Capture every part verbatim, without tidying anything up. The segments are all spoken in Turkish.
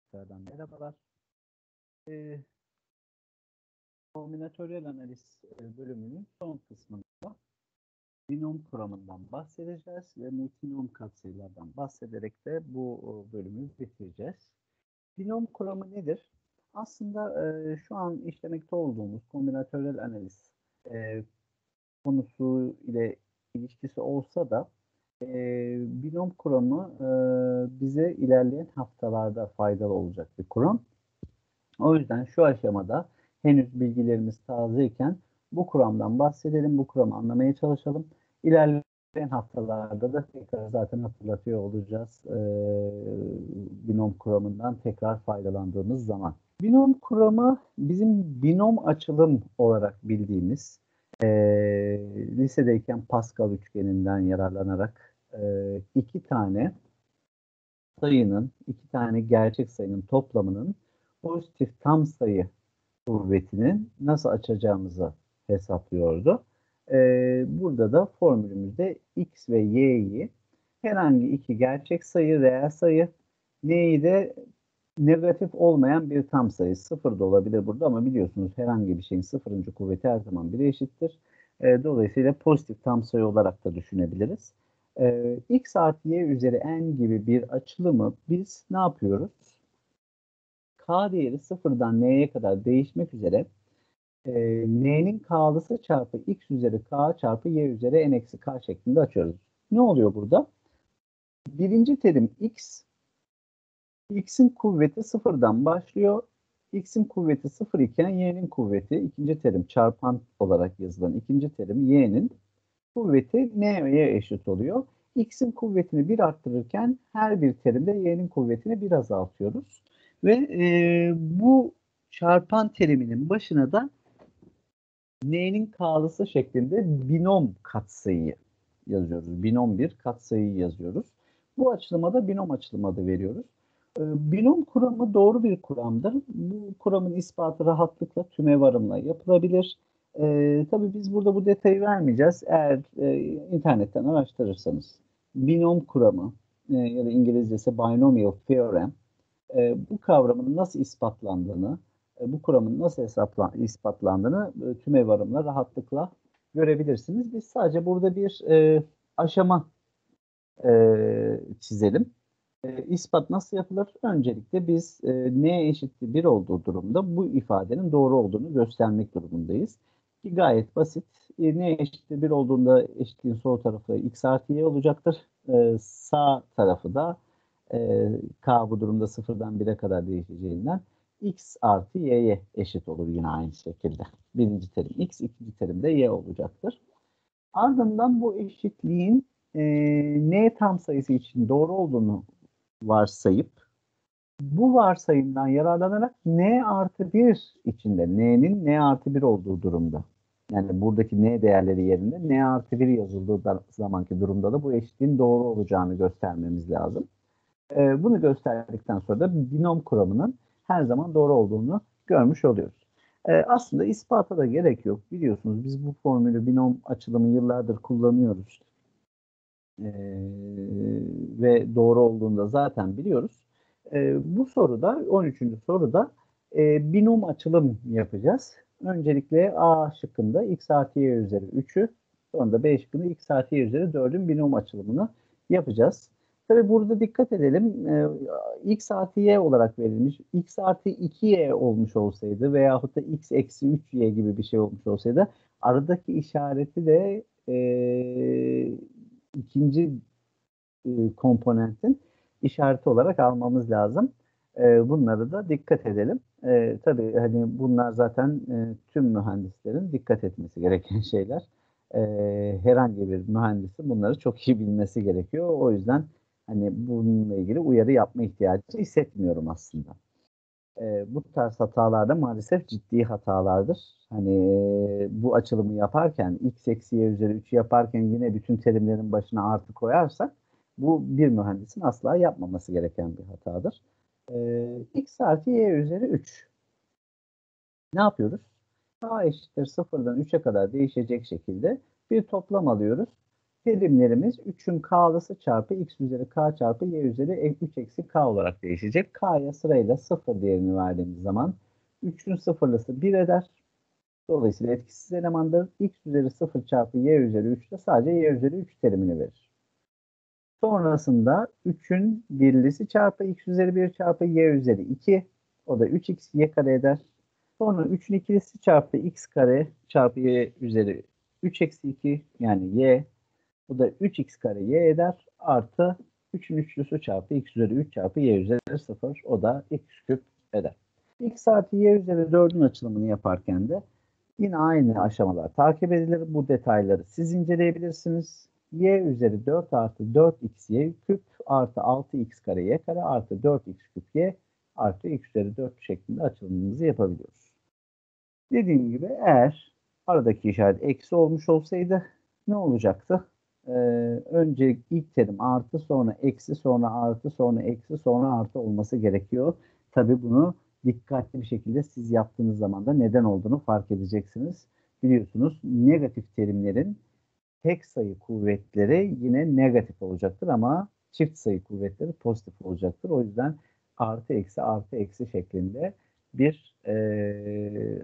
Tekrardan merhabalar. Ee, Kombinatöryel analiz e, bölümünün son kısmında binom kuramından bahsedeceğiz ve multinom katsayılardan bahsederek de bu bölümü bitireceğiz. Binom kuramı nedir? Aslında e, şu an işlemekte olduğumuz kombinatöryel analiz e, konusu ile ilişkisi olsa da e, binom kuramı e, bize ilerleyen haftalarda faydalı olacak bir kuram. O yüzden şu aşamada henüz bilgilerimiz tazeyken bu kuramdan bahsedelim, bu kuramı anlamaya çalışalım. İlerleyen haftalarda da tekrar zaten hatırlatıyor olacağız e, binom kuramından tekrar faydalandığımız zaman. Binom kuramı bizim binom açılım olarak bildiğimiz e, lisedeyken Pascal üçgeninden yararlanarak e, iki tane sayının, iki tane gerçek sayının toplamının pozitif tam sayı kuvvetini nasıl açacağımızı hesaplıyordu. Ee, burada da formülümüzde x ve y'yi herhangi iki gerçek sayı, reel sayı, n'yi de negatif olmayan bir tam sayı. Sıfır da olabilir burada ama biliyorsunuz herhangi bir şeyin sıfırıncı kuvveti her zaman bire eşittir. Ee, dolayısıyla pozitif tam sayı olarak da düşünebiliriz. Ee, x artı y üzeri n gibi bir açılımı biz ne yapıyoruz? K değeri sıfırdan n'ye kadar değişmek üzere e, n'nin k'lısı çarpı x üzeri k çarpı y üzeri n eksi k şeklinde açıyoruz. Ne oluyor burada? Birinci terim x, x'in kuvveti sıfırdan başlıyor. X'in kuvveti sıfır iken y'nin kuvveti ikinci terim çarpan olarak yazılan ikinci terim y'nin kuvveti n'ye eşit oluyor. X'in kuvvetini bir arttırırken her bir terimde y'nin kuvvetini bir azaltıyoruz. Ve e, bu çarpan teriminin başına da n'nin k'lısı şeklinde binom katsayıyı yazıyoruz. Binom bir katsayıyı yazıyoruz. Bu açılıma da binom açılımı adı veriyoruz. E, binom kuramı doğru bir kuramdır. Bu kuramın ispatı rahatlıkla tümevarımla yapılabilir. E, tabii biz burada bu detayı vermeyeceğiz. Eğer e, internetten araştırırsanız binom kuramı e, ya da İngilizcesi binomial theorem e, bu kavramın nasıl ispatlandığını, e, bu kuramın nasıl hesapla, ispatlandığını e, tümevarımla rahatlıkla görebilirsiniz. Biz sadece burada bir e, aşama e, çizelim. E, ispat nasıl yapılır? Öncelikle biz e, n eşittir bir olduğu durumda bu ifadenin doğru olduğunu göstermek durumundayız. Ki gayet basit. E, n eşittir bir olduğunda eşitliğin sol tarafı x artı y olacaktır. E, sağ tarafı da e, k bu durumda sıfırdan bire kadar değişeceğinden x artı y'ye eşit olur yine aynı şekilde. Birinci terim x, ikinci terim de y olacaktır. Ardından bu eşitliğin e, n tam sayısı için doğru olduğunu varsayıp bu varsayımdan yararlanarak n artı bir içinde n'nin n artı bir olduğu durumda yani buradaki n değerleri yerine n artı bir yazıldığı da, zamanki durumda da bu eşitliğin doğru olacağını göstermemiz lazım. E, bunu gösterdikten sonra da binom kuramının her zaman doğru olduğunu görmüş oluyoruz. E, aslında ispata da gerek yok. Biliyorsunuz biz bu formülü binom açılımı yıllardır kullanıyoruz. E, ve doğru olduğunu da zaten biliyoruz. E, bu soruda on üçüncü soruda e, binom açılım yapacağız. Öncelikle A şıkkında x artı y üzeri üçü sonra da B şıkkında x artı y üzeri dördün binom açılımını yapacağız. Tabi burada dikkat edelim. E, x artı y olarak verilmiş. X artı iki y olmuş olsaydı veyahut da x eksi üç y gibi bir şey olmuş olsaydı aradaki işareti de e, ikinci e, komponentin işareti olarak almamız lazım. E, bunları da dikkat edelim. E, tabii hani bunlar zaten e, tüm mühendislerin dikkat etmesi gereken şeyler. E, herhangi bir mühendisin bunları çok iyi bilmesi gerekiyor. O yüzden hani bununla ilgili uyarı yapma ihtiyacı hissetmiyorum aslında. E, bu tarz hatalar da maalesef ciddi hatalardır. Hani e, bu açılımı yaparken x eksi y üzeri üç yaparken yine bütün terimlerin başına artı koyarsak bu bir mühendisin asla yapmaması gereken bir hatadır. E, x artı y üzeri üç. Ne yapıyoruz? A eşittir sıfırdan üçe kadar değişecek şekilde bir toplam alıyoruz. terimlerimiz üçün k'lısı çarpı x üzeri k çarpı y üzeri üç eksi k olarak değişecek. K'ya sırayla sıfır değerini verdiğimiz zaman üçün sıfırlısı bir eder. Dolayısıyla etkisiz elemandır. X üzeri sıfır çarpı y üzeri üç de sadece y üzeri üç terimini verir. Sonrasında üçün birlisi çarpı x üzeri bir çarpı y üzeri iki. O da üç x y kare eder. Sonra üçün ikilisi çarpı x kare çarpı y üzeri üç eksi iki yani y. Bu da üç x kare y eder. Artı üçün üçlüsü çarpı x üzeri üç çarpı y üzeri sıfır. O da x küp eder. X artı y üzeri dördün açılımını yaparken de yine aynı aşamalar takip edilir. Bu detayları siz inceleyebilirsiniz. Y üzeri dört artı dört x y küp artı altı x kare y kare artı dört x küp y artı x üzeri dört şeklinde açılımımızı yapabiliyoruz. Dediğim gibi eğer aradaki işaret eksi olmuş olsaydı ne olacaktı? Ee, önce ilk terim artı sonra eksi sonra artı sonra eksi sonra artı olması gerekiyor. Tabii bunu dikkatli bir şekilde siz yaptığınız zaman da neden olduğunu fark edeceksiniz. Biliyorsunuz negatif terimlerin tek sayı kuvvetleri yine negatif olacaktır ama çift sayı kuvvetleri pozitif olacaktır. O yüzden artı eksi artı eksi şeklinde bir ee,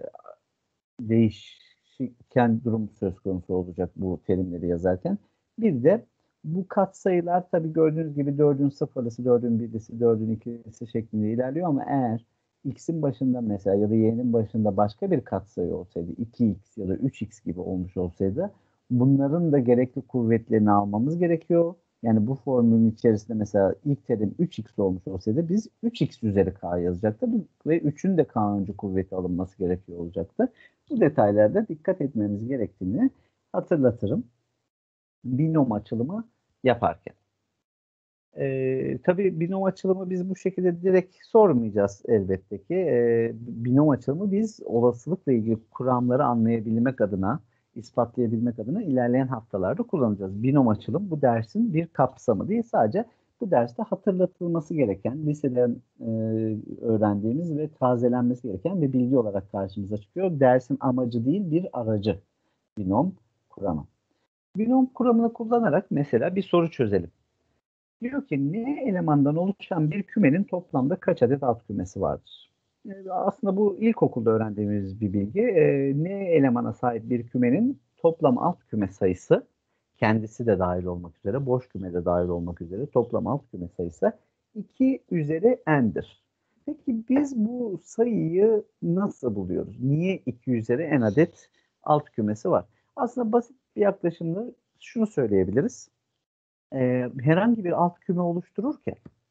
değişken durum söz konusu olacak bu terimleri yazarken. Bir de bu katsayılar tabii gördüğünüz gibi dördün sıfırlısı, dördün birlisi, dördün ikilisi şeklinde ilerliyor ama eğer x'in başında mesela ya da y'nin başında başka bir katsayı olsaydı iki x ya da üç x gibi olmuş olsaydı bunların da gerekli kuvvetlerini almamız gerekiyor. Yani bu formülün içerisinde mesela ilk terim üç x olmuş olsaydı biz üç x üzeri k yazacaktık ve üçün de k'ıncı kuvveti alınması gerekiyor olacaktı. Bu detaylarda dikkat etmemiz gerektiğini hatırlatırım binom açılımı yaparken. Ee, tabii binom açılımı biz bu şekilde direkt sormayacağız elbette ki. Ee, binom açılımı biz olasılıkla ilgili kuramları anlayabilmek adına, ispatlayabilmek adına ilerleyen haftalarda kullanacağız. Binom açılım bu dersin bir kapsamı değil, sadece bu derste hatırlatılması gereken, liseden e, öğrendiğimiz ve tazelenmesi gereken bir bilgi olarak karşımıza çıkıyor. Dersin amacı değil, bir aracı binom kuramı. Binom kuramını kullanarak mesela bir soru çözelim. Diyor ki ne elemandan oluşan bir kümenin toplamda kaç adet alt kümesi vardır? E, aslında bu ilkokulda öğrendiğimiz bir bilgi. E, ne elemana sahip bir kümenin toplam alt küme sayısı, kendisi de dahil olmak üzere, boş küme de dahil olmak üzere toplam alt küme sayısı iki üzeri n'dir. Peki biz bu sayıyı nasıl buluyoruz? Niye iki üzeri n adet alt kümesi var? Aslında basit bir yaklaşımla şunu söyleyebiliriz. Ee, herhangi bir alt küme oluştururken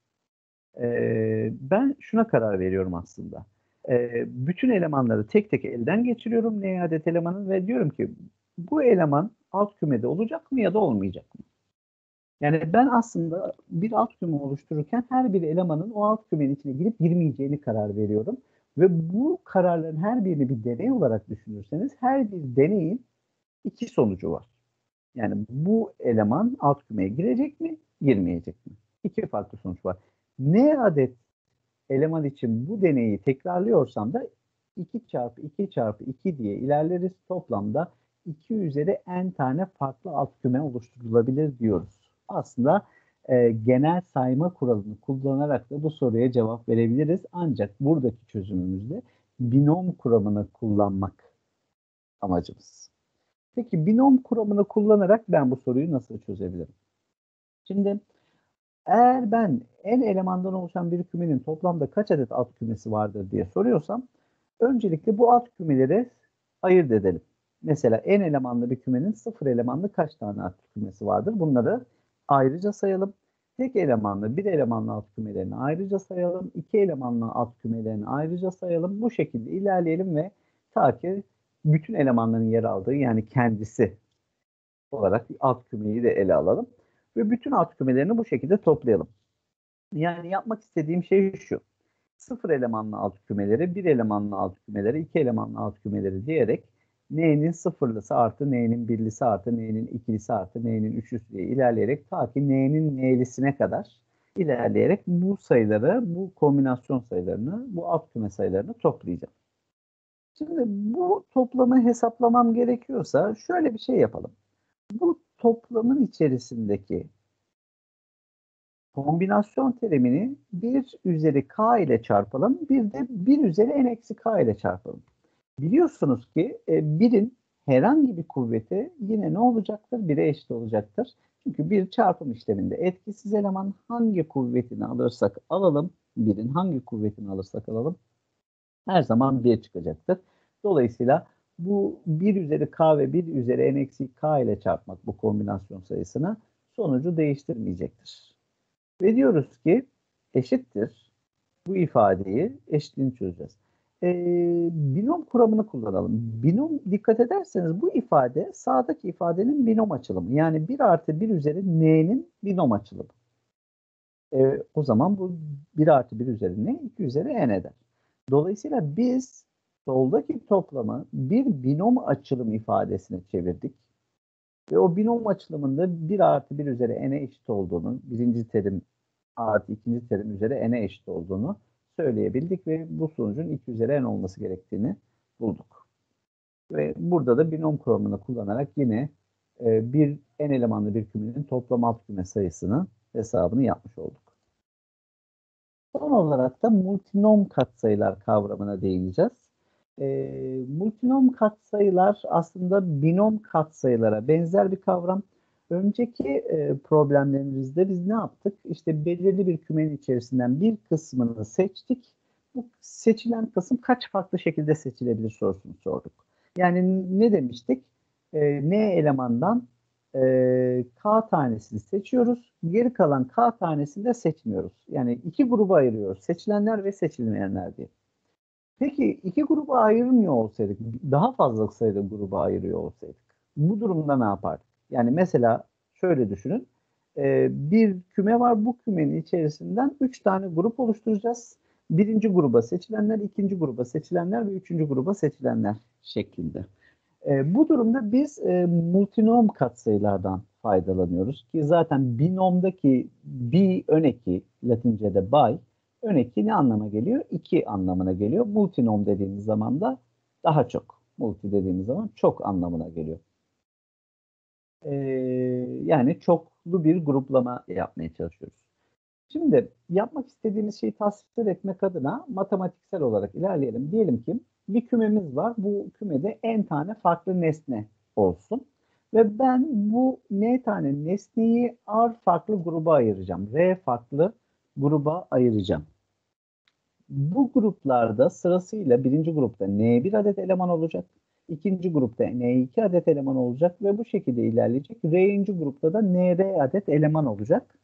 e, ben şuna karar veriyorum aslında. E, bütün elemanları tek tek elden geçiriyorum n adet elemanın ve diyorum ki bu eleman alt kümede olacak mı ya da olmayacak mı? Yani ben aslında bir alt küme oluştururken her bir elemanın o alt kümenin içine girip girmeyeceğini karar veriyorum. Ve bu kararların her birini bir deney olarak düşünürseniz her bir deneyin iki sonucu var. Yani bu eleman alt kümeye girecek mi, girmeyecek mi? İki farklı sonuç var. Ne adet eleman için bu deneyi tekrarlıyorsam da iki çarpı iki çarpı iki diye ilerleriz. Toplamda iki üzeri n tane farklı alt küme oluşturulabilir diyoruz. Aslında e, genel sayma kuralını kullanarak da bu soruya cevap verebiliriz. Ancak buradaki çözümümüzde binom kuramını kullanmak amacımız. Peki binom kuramını kullanarak ben bu soruyu nasıl çözebilirim? Şimdi eğer ben n elemandan oluşan bir kümenin toplamda kaç adet alt kümesi vardır diye soruyorsam öncelikle bu alt kümeleri ayırt edelim. Mesela n elemanlı bir kümenin sıfır elemanlı kaç tane alt kümesi vardır? Bunları ayrıca sayalım. Tek elemanlı, bir elemanlı alt kümelerini ayrıca sayalım. İki elemanlı alt kümelerini ayrıca sayalım. Bu şekilde ilerleyelim ve ta ki bütün elemanların yer aldığı yani kendisi olarak alt kümeyi de ele alalım. Ve bütün alt kümelerini bu şekilde toplayalım. Yani yapmak istediğim şey şu. Sıfır elemanlı alt kümeleri, bir elemanlı alt kümeleri, iki elemanlı alt kümeleri diyerek n'nin sıfırlısı artı n'nin birlisi artı n'nin ikilisi artı n'nin üçlüsü diye ilerleyerek ta ki n'nin n'lisine kadar ilerleyerek bu sayıları, bu kombinasyon sayılarını, bu alt küme sayılarını toplayacağım. Şimdi bu toplamı hesaplamam gerekiyorsa şöyle bir şey yapalım. Bu toplamın içerisindeki kombinasyon terimini bir üzeri k ile çarpalım. Bir de bir üzeri n eksi k ile çarpalım. Biliyorsunuz ki e, birin herhangi bir kuvveti yine ne olacaktır? bire eşit olacaktır. Çünkü bir çarpım işleminde etkisiz eleman hangi kuvvetini alırsak alalım, birin hangi kuvvetini alırsak alalım her zaman bir çıkacaktır. Dolayısıyla bu bir üzeri k ve bir üzeri n eksi k ile çarpmak bu kombinasyon sayısını sonucu değiştirmeyecektir. Ve diyoruz ki eşittir. Bu ifadeyi eşitliğini çözeceğiz. Ee, binom kuramını kullanalım. Binom, dikkat ederseniz bu ifade sağdaki ifadenin binom açılımı. Yani bir artı bir üzeri n'nin binom açılımı. Ee, o zaman bu bir artı bir üzeri n, iki üzeri n eder. Dolayısıyla biz soldaki toplamı bir binom açılım ifadesine çevirdik. Ve o binom açılımında bir artı bir üzeri n'e eşit olduğunu, birinci terim artı ikinci terim üzeri n'e eşit olduğunu söyleyebildik ve bu sonucun iki üzeri n olması gerektiğini bulduk. Ve burada da binom kuramını kullanarak yine e, bir n elemanlı bir kümenin toplam alt küme sayısının hesabını yapmış olduk. Son olarak da multinom katsayılar kavramına değineceğiz. E, multinom katsayılar aslında binom katsayılara benzer bir kavram. Önceki e, problemlerimizde biz ne yaptık? İşte belirli bir kümenin içerisinden bir kısmını seçtik. Bu seçilen kısım kaç farklı şekilde seçilebilir sorusunu sorduk. Yani ne demiştik? E, N elemandan e, K tanesini seçiyoruz. Geri kalan K tanesini de seçmiyoruz. Yani iki gruba ayırıyoruz. Seçilenler ve seçilmeyenler diye. Peki iki gruba ayırmıyor olsaydık, daha fazla sayıda gruba ayırıyor olsaydık, bu durumda ne yapardık? Yani mesela şöyle düşünün, e, bir küme var, bu kümenin içerisinden üç tane grup oluşturacağız. Birinci gruba seçilenler, ikinci gruba seçilenler ve üçüncü gruba seçilenler şeklinde. E, bu durumda biz e, multinom katsayılardan faydalanıyoruz ki zaten binomdaki bi ön eki, Latince'de by, ön eki ne anlama geliyor? iki anlamına geliyor. Multinom dediğimiz zaman da daha çok. Multi dediğimiz zaman çok anlamına geliyor. E, yani çoklu bir gruplama yapmaya çalışıyoruz. Şimdi yapmak istediğimiz şeyi tasvir etmek adına matematiksel olarak ilerleyelim. Diyelim ki bir kümemiz var. Bu kümede n tane farklı nesne olsun. Ve ben bu n tane nesneyi r farklı gruba ayıracağım. R farklı gruba ayıracağım. Bu gruplarda sırasıyla birinci grupta n bir adet eleman olacak. İkinci grupta n iki adet eleman olacak ve bu şekilde ilerleyecek. R'inci grupta da nr adet eleman olacak.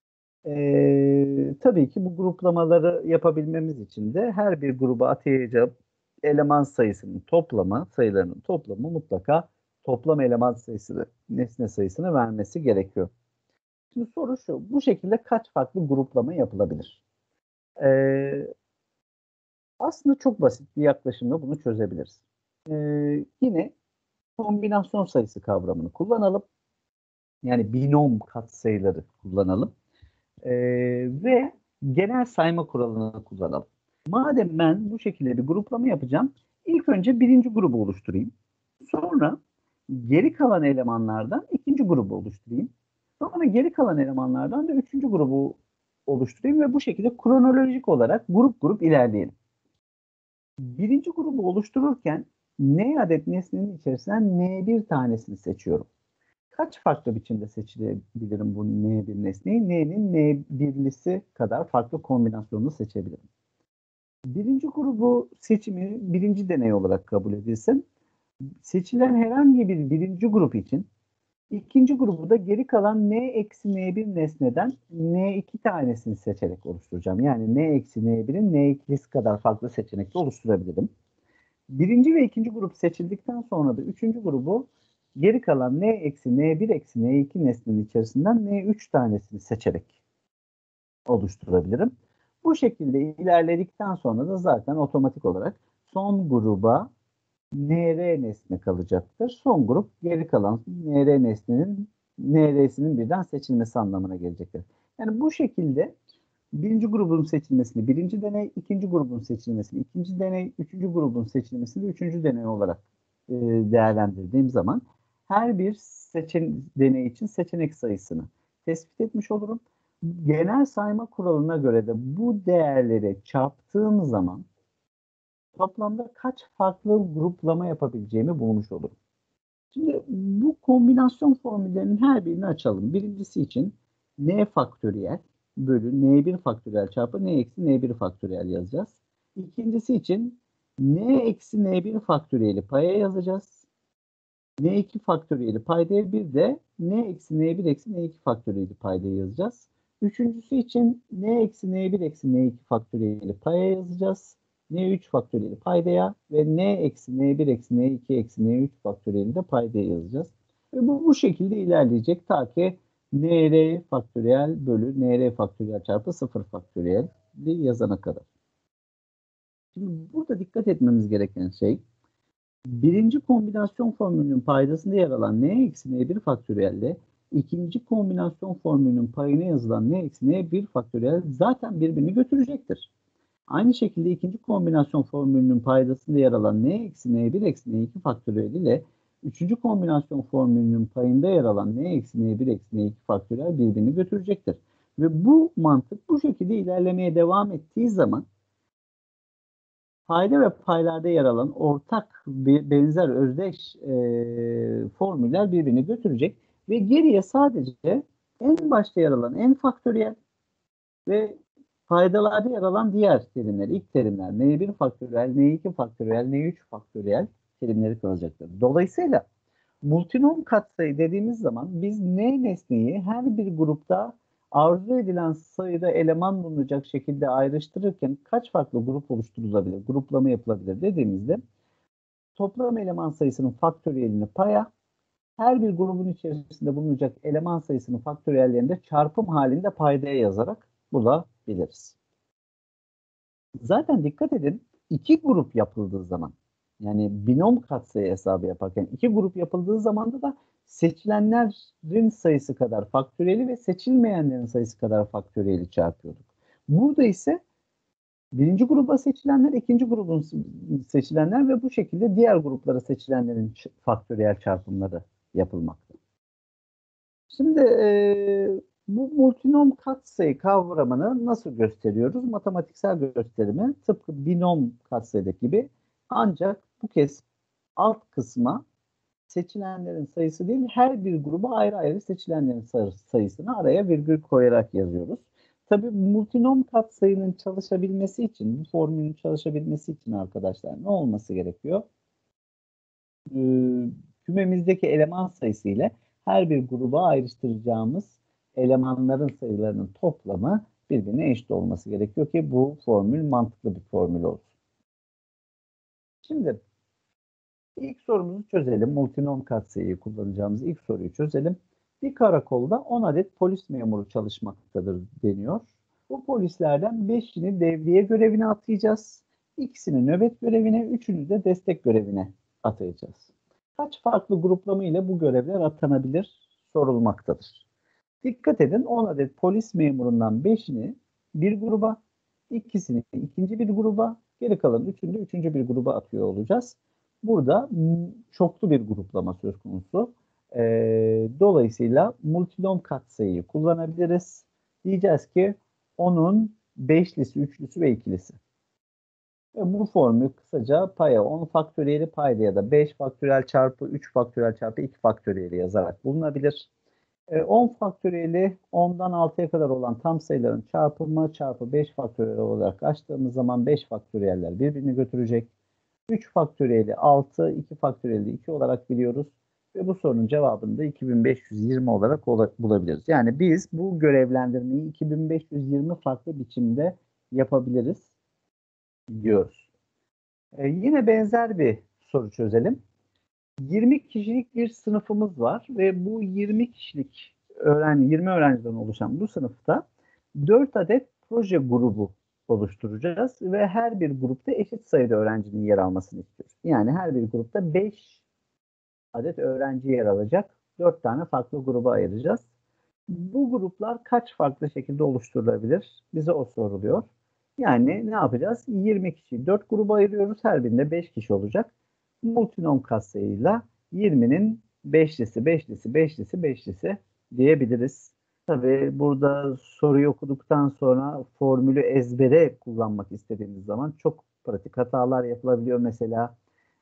Ee, tabii ki bu gruplamaları yapabilmemiz için de her bir gruba atayacağım eleman sayısının toplamı, sayılarının toplamı mutlaka toplam eleman sayısını, nesne sayısını vermesi gerekiyor. Şimdi soru şu, bu şekilde kaç farklı gruplama yapılabilir? Ee, aslında çok basit bir yaklaşımla bunu çözebiliriz. Ee, yine kombinasyon sayısı kavramını kullanalım. Yani binom katsayıları kullanalım. Ee, ve genel sayma kuralını kullanalım. Madem ben bu şekilde bir gruplama yapacağım, ilk önce birinci grubu oluşturayım. Sonra geri kalan elemanlardan ikinci grubu oluşturayım. Sonra geri kalan elemanlardan da üçüncü grubu oluşturayım ve bu şekilde kronolojik olarak grup grup ilerleyelim. Birinci grubu oluştururken n adet nesnenin içerisinden n bir tanesini seçiyorum. Kaç farklı biçimde seçebilirim bu n bir nesneyi? N'nin n birlisi kadar farklı kombinasyonunu seçebilirim. Birinci grubu seçimi birinci deney olarak kabul edilsin. Seçilen herhangi bir birinci grup için ikinci grubu da geri kalan n eksi n bir nesneden n iki tanesini seçerek oluşturacağım. Yani n eksi n birin n ikilisi kadar farklı seçenekle oluşturabilirim. Birinci ve ikinci grup seçildikten sonra da üçüncü grubu geri kalan n eksi n bir eksi n iki nesnenin içerisinden n üç tanesini seçerek oluşturabilirim. Bu şekilde ilerledikten sonra da zaten otomatik olarak son gruba nr nesne kalacaktır. Son grup geri kalan nr nesnenin nr'sinin birden seçilmesi anlamına gelecektir. Yani bu şekilde birinci grubun seçilmesini birinci deney, ikinci grubun seçilmesini ikinci deney, üçüncü grubun seçilmesini üçüncü deney olarak e, değerlendirdiğim zaman her bir seçen deney için seçenek sayısını tespit etmiş olurum. Genel sayma kuralına göre de bu değerleri çarptığım zaman toplamda kaç farklı gruplama yapabileceğimi bulmuş olurum. Şimdi bu kombinasyon formüllerinin her birini açalım. Birincisi için n faktöriyel bölü n bir faktöriyel çarpı n eksi n bir faktöriyel yazacağız. İkincisi için n eksi n bir faktöriyeli paya yazacağız. n iki faktöriyeli paydaya, bir de n eksi n bir eksi n iki faktöriyeli paydaya yazacağız. Üçüncüsü için n eksi n bir eksi n iki faktöriyeli paya yazacağız. n üç faktöriyeli paydaya ve n eksi n bir eksi n iki eksi n üç faktöriyeli de paydaya yazacağız. Ve bu bu şekilde ilerleyecek ta ki nr faktöriyel bölü nr faktöriyel çarpı sıfır faktöriyel yazana kadar. Şimdi burada dikkat etmemiz gereken şey, birinci kombinasyon formülünün paydasında yer alan n eksi n bir faktöriyelle ikinci kombinasyon formülünün payına yazılan n eksi n bir faktöriyel zaten birbirini götürecektir. Aynı şekilde ikinci kombinasyon formülünün paydasında yer alan n eksi n bir eksi n iki faktöriyel ile üçüncü kombinasyon formülünün payında yer alan n eksi n bir eksi n iki faktöriyel birbirini götürecektir. Ve bu mantık bu şekilde ilerlemeye devam ettiği zaman payda ve paylarda yer alan ortak benzer özdeş e, formüller birbirini götürecek ve geriye sadece en başta yer alan n faktöriyel ve paydalarda yer alan diğer terimler, ilk terimler n bir faktöriyel, n iki faktöriyel, n üç faktöriyel terimleri kalacaktır. Dolayısıyla multinom katsayı dediğimiz zaman biz n nesneyi her bir grupta arzu edilen sayıda eleman bulunacak şekilde ayrıştırırken kaç farklı grup oluşturulabilir, gruplama yapılabilir dediğimizde toplam eleman sayısının faktöriyelini paya, her bir grubun içerisinde bulunacak eleman sayısının faktöriyellerini de çarpım halinde paydaya yazarak bulabiliriz. Zaten dikkat edin, iki grup yapıldığı zaman, yani binom katsayı hesabı yaparken iki grup yapıldığı zaman da seçilenlerin sayısı kadar faktöriyeli ve seçilmeyenlerin sayısı kadar faktöriyeli çarpıyorduk. Burada ise birinci gruba seçilenler, ikinci grubun seçilenler ve bu şekilde diğer gruplara seçilenlerin faktöriyel çarpımları yapılmakta. Şimdi e, bu multinom katsayı kavramını nasıl gösteriyoruz? Matematiksel gösterimi tıpkı binom katsayıdaki gibi, ancak bu kez alt kısma seçilenlerin sayısı değil, her bir gruba ayrı ayrı seçilenlerin sayısını araya virgül koyarak yazıyoruz. Tabii multinom katsayının çalışabilmesi için, bu formülün çalışabilmesi için arkadaşlar ne olması gerekiyor? Ee, kümemizdeki eleman sayısı ile her bir gruba ayrıştıracağımız elemanların sayılarının toplamı birbirine eşit olması gerekiyor ki bu formül mantıklı bir formül olsun. Şimdi ilk sorumuzu çözelim. Multinom katsayıyı kullanacağımız ilk soruyu çözelim. Bir karakolda on adet polis memuru çalışmaktadır deniyor. Bu polislerden beşini devriye görevine atayacağız. İkisini nöbet görevine, üçünü de destek görevine atayacağız. Kaç farklı gruplama ile bu görevler atanabilir sorulmaktadır. Dikkat edin, on adet polis memurundan beşini bir gruba, ikisini ikinci bir gruba, geri kalan üçünü de üçüncü bir gruba atıyor olacağız. Burada çoklu bir gruplama söz konusu. Ee, dolayısıyla multinom katsayıyı kullanabiliriz. Diyeceğiz ki onun beşlisi, üçlüsü ve ikilisi. Ve bu formül kısaca paya on faktöriyeli payda ya da beş faktöriyel çarpı üç faktöriyel çarpı iki faktöriyeli yazarak bulunabilir. on faktöriyeli ondan altıya kadar olan tam sayıların çarpımı çarpı beş faktöriyel olarak açtığımız zaman beş faktöriyeller birbirini götürecek. üç faktöriyeli altı, iki faktöriyeli iki olarak biliyoruz. Ve bu sorunun cevabını da iki bin beş yüz yirmi olarak bulabiliriz. Yani biz bu görevlendirmeyi iki bin beş yüz yirmi farklı biçimde yapabiliriz diyoruz. Ee, yine benzer bir soru çözelim. yirmi kişilik bir sınıfımız var ve bu yirmi kişilik öğrenci, yirmi öğrenciden oluşan bu sınıfta dört adet proje grubu oluşturacağız ve her bir grupta eşit sayıda öğrencinin yer almasını istiyoruz. Yani her bir grupta beş adet öğrenci yer alacak. dört tane farklı gruba ayıracağız. Bu gruplar kaç farklı şekilde oluşturulabilir? Bize o soruluyor. Yani ne yapacağız? yirmi kişiyi dört gruba ayırıyoruz. Her birinde beş kişi olacak. Multinom katsayıyla yirminin beşlisi, beşlisi, beşlisi, beşlisi diyebiliriz. Tabii burada soruyu okuduktan sonra formülü ezbere kullanmak istediğimiz zaman çok pratik hatalar yapılabiliyor. Mesela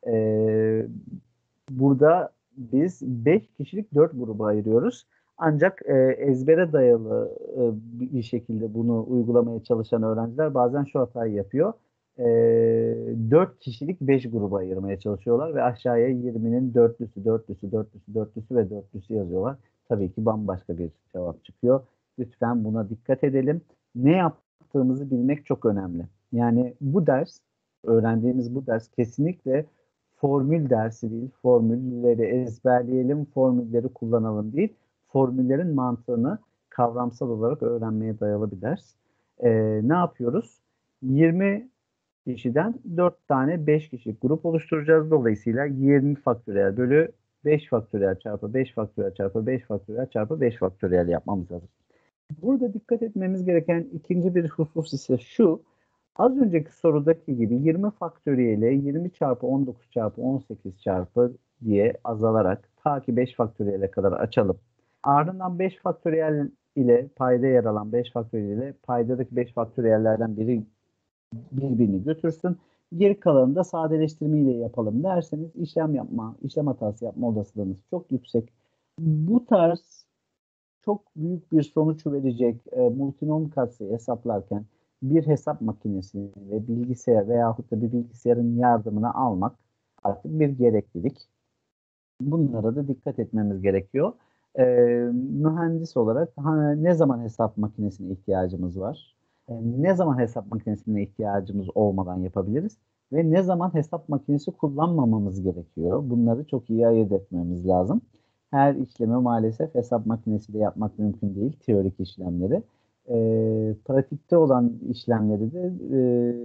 e, burada biz beş kişilik dört gruba ayırıyoruz. Ancak e, ezbere dayalı e, bir şekilde bunu uygulamaya çalışan öğrenciler bazen şu hatayı yapıyor. E, dört kişilik beş gruba ayırmaya çalışıyorlar ve aşağıya yirminin dörtlüsü, dörtlüsü, dörtlüsü, dörtlüsü ve dörtlüsü yazıyorlar. Tabii ki bambaşka bir cevap çıkıyor. Lütfen buna dikkat edelim. Ne yaptığımızı bilmek çok önemli. Yani bu ders, öğrendiğimiz bu ders kesinlikle formül dersi değil, formülleri ezberleyelim, formülleri kullanalım değil, formüllerin mantığını kavramsal olarak öğrenmeye dayalı bir ders. Ee, ne yapıyoruz? yirmi kişiden dört tane beş kişilik grup oluşturacağız. Dolayısıyla yirmi faktöriyel bölü beş faktöriyel çarpı beş faktöriyel çarpı beş faktöriyel çarpı beş faktöriyel yapmamız lazım. Burada dikkat etmemiz gereken ikinci bir husus ise şu. Az önceki sorudaki gibi yirmi faktöriyeli yirmi çarpı on dokuz çarpı on sekiz çarpı diye azalarak ta ki beş faktöriyele kadar açalım. Ardından beş faktöriyel ile payda yer alan beş faktöriyel ile paydadaki beş faktöriyellerden biri birbirini götürsün. Geri kalanını da sadeleştirmeyle yapalım derseniz işlem yapma, işlem hatası yapma olasılığınız çok yüksek. Bu tarz çok büyük bir sonuç verecek e, multinom katsayı hesaplarken bir hesap makinesini ve bilgisayar veyahut da bir bilgisayarın yardımını almak artık bir gereklilik. Bunlara da dikkat etmemiz gerekiyor. E, mühendis olarak ha, ne zaman hesap makinesine ihtiyacımız var? E, ne zaman hesap makinesine ihtiyacımız olmadan yapabiliriz? Ve ne zaman hesap makinesi kullanmamamız gerekiyor? Bunları çok iyi ayırt etmemiz lazım. Her işlemi maalesef hesap makinesiyle yapmak mümkün değil, teorik işlemleri. E, pratikte olan işlemleri de e,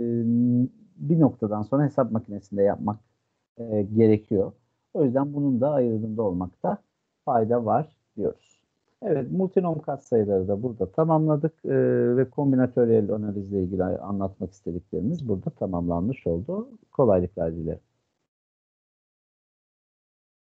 bir noktadan sonra hesap makinesinde yapmak e, gerekiyor. O yüzden bunun da ayırdığında olmakta fayda var diyoruz. Evet, multinom katsayıları da burada tamamladık e, ve kombinatöryel analizle ilgili anlatmak istediklerimiz burada tamamlanmış oldu. Kolaylıklar dilerim.